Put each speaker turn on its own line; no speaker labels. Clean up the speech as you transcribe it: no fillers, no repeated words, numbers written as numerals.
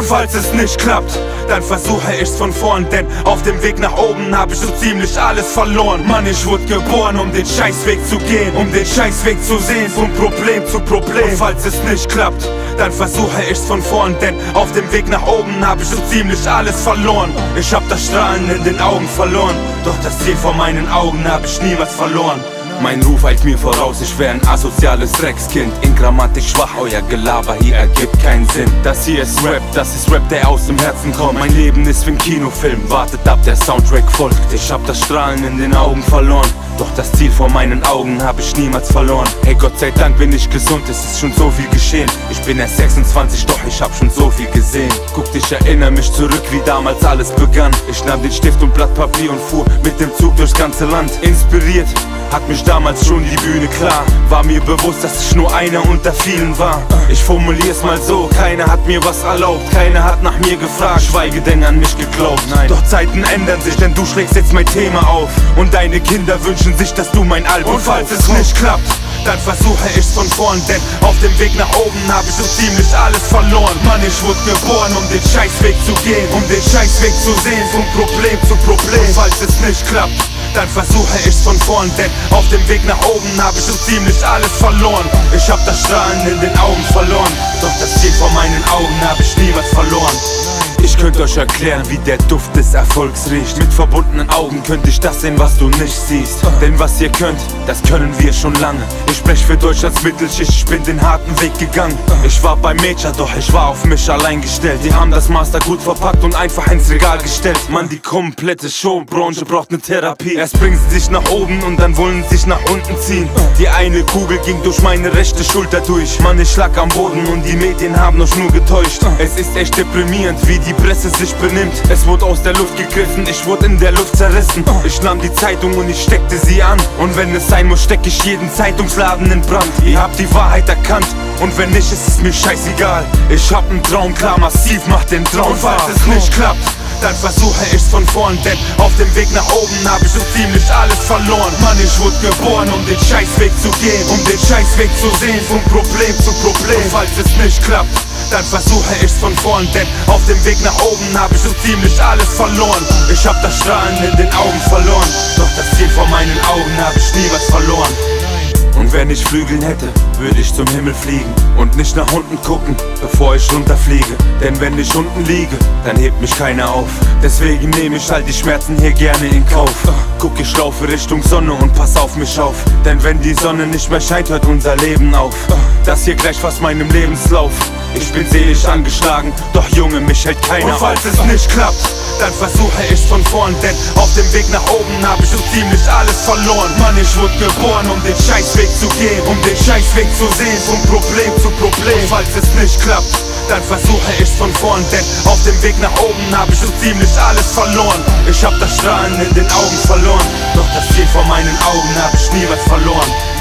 Und falls es nicht klappt, dann versuche ich's von vorn, denn auf dem Weg nach oben hab ich so ziemlich alles verloren. Mann, ich wurde geboren, um den Scheißweg zu gehen, um den Scheißweg zu sehen, von Problem zu Problem. Und falls es nicht klappt, dann versuche ich's von vorn, denn auf dem Weg nach oben hab ich so ziemlich alles verloren. Ich hab das Strahlen in den Augen verloren, doch das Ziel vor meinen Augen hab ich niemals verloren. Mein Ruf eilt mir voraus, ich wär ein asoziales Dreckskind. In Grammatik schwach, euer Gelaber hier ergibt keinen Sinn. Das hier ist Rap, das ist Rap, der aus dem Herzen kommt. Mein Leben ist wie ein Kinofilm, wartet ab, der Soundtrack folgt. Ich hab das Strahlen in den Augen verloren, doch das Ziel vor meinen Augen hab ich niemals verloren. Hey, Gott sei Dank bin ich gesund, es ist schon so viel geschehen. Ich bin erst 26, doch ich hab schon so viel gesehen. Guck, ich erinnere mich zurück, wie damals alles begann. Ich nahm den Stift und Blatt Papier und fuhr mit dem Zug durchs ganze Land. Inspiriert hat mich damals schon die Bühne klar. War mir bewusst, dass ich nur einer unter vielen war. Ich formulier's mal so, keiner hat mir was erlaubt, keiner hat nach mir gefragt, schweige denn an mich geglaubt. Nein. Doch Zeiten ändern sich, denn du schlägst jetzt mein Thema auf. Und deine Kinder wünschen sich, dass du mein Album kaufst. Und falls es nicht klappt, dann versuche ich's von vorn, denn auf dem Weg nach oben hab ich so ziemlich alles verloren. Mann, ich wurde geboren, um den Scheißweg zu gehen, um den Scheißweg zu sehen, von Problem zu Problem. Und falls es nicht klappt, dann versuche ich's von vorn, denn auf dem Weg nach oben hab ich so ziemlich alles verloren. Ich hab das Strahlen in den Augen verloren, doch das Ziel vor meinen Augen hab ich niemals verloren. Ich könnte euch erklären, wie der Duft des Erfolgs riecht. Mit verbundenen Augen könnte ich das sehen, was du nicht siehst. Denn was ihr könnt, das können wir schon lange. Ich spreche für Deutschlands Mittelschicht, ich bin den harten Weg gegangen. Ich war bei Major, doch ich war auf mich allein gestellt. Die haben das Master gut verpackt und einfach ins Regal gestellt. Mann, die komplette Showbranche braucht ne Therapie. Erst bringen sie sich nach oben und dann wollen sie sich nach unten ziehen. Die eine Kugel ging durch meine rechte Schulter durch. Mann, ich lag am Boden und die Medien haben euch nur getäuscht. Es ist echt deprimierend, wie die Presse sich benimmt. Es wurde aus der Luft gegriffen, ich wurde in der Luft zerrissen. Ich nahm die Zeitung und ich steckte sie an. Und wenn es sein muss, steck ich jeden Zeitungsladen in Brand. Ihr habt die Wahrheit erkannt, und wenn nicht, ist es mir scheißegal. Ich hab einen Traum, klar, massiv, mach den Traum. Und falls es nicht klappt, dann versuche ich's von vorn, denn auf dem Weg nach oben hab ich so ziemlich alles verloren. Mann, ich wurde geboren, um den Scheißweg zu gehen, um den Scheißweg zu sehen, von Problem zu Problem. Und falls es nicht klappt, dann versuche ich's von vorn, denn auf dem Weg nach oben hab ich so ziemlich alles verloren. Ich hab das Strahlen in den Augen verloren, doch das Ziel vor meinen Augen hab ich niemals verloren. Und wenn ich Flügeln hätte, würde ich zum Himmel fliegen und nicht nach unten gucken, bevor ich runterfliege. Denn wenn ich unten liege, dann hebt mich keiner auf. Deswegen nehme ich all die Schmerzen hier gerne in Kauf. Guck, ich laufe Richtung Sonne und pass auf mich auf. Denn wenn die Sonne nicht mehr scheint, hört unser Leben auf. Das hier gleich fast meinem Lebenslauf. Ich bin seelisch angeschlagen, doch Junge, mich hält keiner auf. Und falls es nicht klappt, dann versuche ich's von vorn, denn auf dem Weg nach oben hab ich so ziemlich alles verloren. Mann, ich wurde geboren, um den Scheißweg zu gehen, um den Scheißweg zu sehen, von Problem zu Problem. Und falls es nicht klappt, dann versuche ich's von vorn, denn auf dem Weg nach oben hab ich so ziemlich alles verloren. Ich hab das Strahlen in den Augen verloren, doch das Ziel vor meinen Augen hab ich niemals verloren.